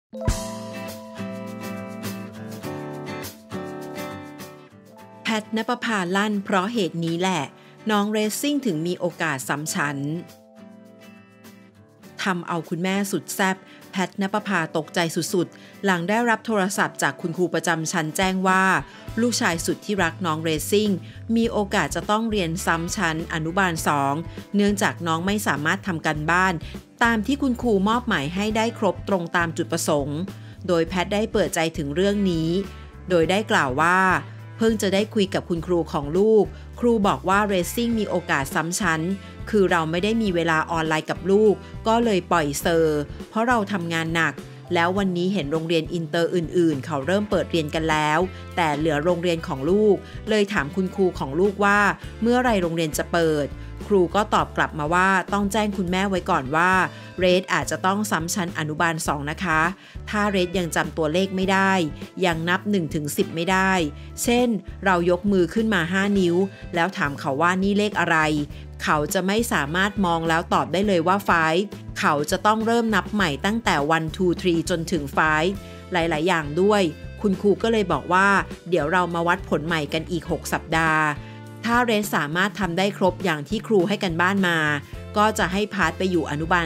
แพทณปภาลั่นเพราะเหตุนี้แหละน้องเรซซิ่งถึงมีโอกาสซ้ำชั้นทำเอาคุณแม่สุดแซ่บแพทณปภาตกใจสุดๆหลังได้รับโทรศัพท์จากคุณครูประจำชั้นแจ้งว่าลูกชายสุดที่รักน้องเรซซิ่งมีโอกาสจะต้องเรียนซ้ำชั้นอนุบาล2เนื่องจากน้องไม่สามารถทำการบ้านตามที่คุณครูมอบหมายให้ได้ครบตรงตามจุดประสงค์โดยแพทได้เปิดใจถึงเรื่องนี้โดยได้กล่าวว่าเพิ่งจะได้คุยกับคุณครูของลูกครูบอกว่าเรซซิ่งมีโอกาสซ้ำชั้นคือเราไม่ได้มีเวลาออนไลน์กับลูกก็เลยปล่อยเซอร์เพราะเราทำงานหนักแล้ววันนี้เห็นโรงเรียนอินเตอร์อื่นๆเขาเริ่มเปิดเรียนกันแล้วแต่เหลือโรงเรียนของลูกเลยถามคุณครูของลูกว่าเมื่อไรโรงเรียนจะเปิดครูก็ตอบกลับมาว่าต้องแจ้งคุณแม่ไว้ก่อนว่าเรดอาจจะต้องซ้ำชั้นอนุบาล2นะคะถ้าเรดยังจำตัวเลขไม่ได้ยังนับ 1-10 ไม่ได้เช่นเรายกมือขึ้นมา5นิ้วแล้วถามเขาว่านี่เลขอะไรเขาจะไม่สามารถมองแล้วตอบได้เลยว่า5เขาจะต้องเริ่มนับใหม่ตั้งแต่1 2 3จนถึง5หลายๆอย่างด้วยคุณครูก็เลยบอกว่าเดี๋ยวเรามาวัดผลใหม่กันอีก6สัปดาห์ถ้าเรสสามารถทำได้ครบอย่างที่ครูให้กันบ้านมาก็จะให้พาร์ทไปอยู่อนุบาล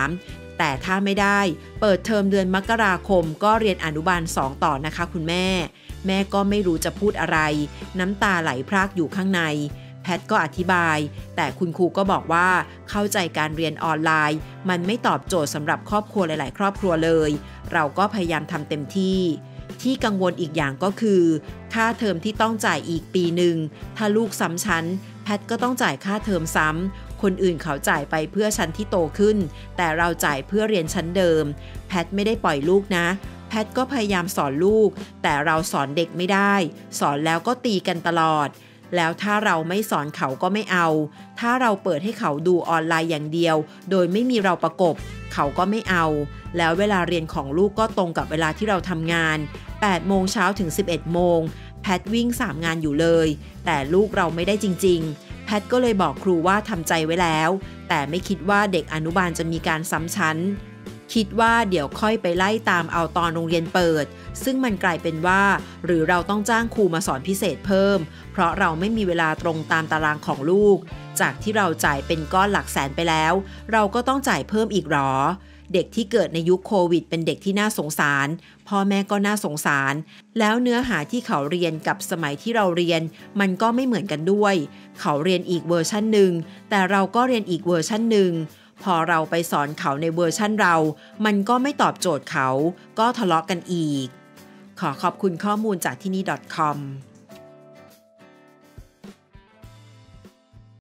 3แต่ถ้าไม่ได้เปิดเทอมเดือนมกราคมก็เรียนอนุบาล2ต่อนะคะคุณแม่ก็ไม่รู้จะพูดอะไรน้ำตาไหลพรากอยู่ข้างในแพทก็อธิบายแต่คุณครูก็บอกว่าเข้าใจการเรียนออนไลน์มันไม่ตอบโจทย์สำหรับครอบครัวหลายๆครอบครัวเลยเราก็พยายามทำเต็มที่กังวลอีกอย่างก็คือค่าเทอมที่ต้องจ่ายอีกปีหนึ่งถ้าลูกซ้ำชั้นแพทก็ต้องจ่ายค่าเทอมซ้ำคนอื่นเขาจ่ายไปเพื่อชั้นที่โตขึ้นแต่เราจ่ายเพื่อเรียนชั้นเดิมแพทไม่ได้ปล่อยลูกนะแพทก็พยายามสอนลูกแต่เราสอนเด็กไม่ได้สอนแล้วก็ตีกันตลอดแล้วถ้าเราไม่สอนเขาก็ไม่เอาถ้าเราเปิดให้เขาดูออนไลน์อย่างเดียวโดยไม่มีเราประกบเขาก็ไม่เอาแล้วเวลาเรียนของลูกก็ตรงกับเวลาที่เราทำงาน8 โมงเช้าถึง 11 โมงแพทวิ่ง3งานอยู่เลยแต่ลูกเราไม่ได้จริงๆแพทก็เลยบอกครูว่าทำใจไว้แล้วแต่ไม่คิดว่าเด็กอนุบาลจะมีการซ้ำชั้นคิดว่าเดี๋ยวค่อยไปไล่ตามเอาตอนโรงเรียนเปิดซึ่งมันกลายเป็นว่าหรือเราต้องจ้างครูมาสอนพิเศษเพิ่มเพราะเราไม่มีเวลาตรงตามตารางของลูกจากที่เราจ่ายเป็นก้อนหลักแสนไปแล้วเราก็ต้องจ่ายเพิ่มอีกหรอเด็กที่เกิดในยุคโควิดเป็นเด็กที่น่าสงสารพ่อแม่ก็น่าสงสารแล้วเนื้อหาที่เขาเรียนกับสมัยที่เราเรียนมันก็ไม่เหมือนกันด้วยเขาเรียนอีกเวอร์ชันหนึ่งแต่เราก็เรียนอีกเวอร์ชันหนึ่งพอเราไปสอนเขาในเวอร์ชั่นเรามันก็ไม่ตอบโจทย์เขาก็ทะเลาะกันอีกขอขอบคุณข้อมูลจากที่นี่ .com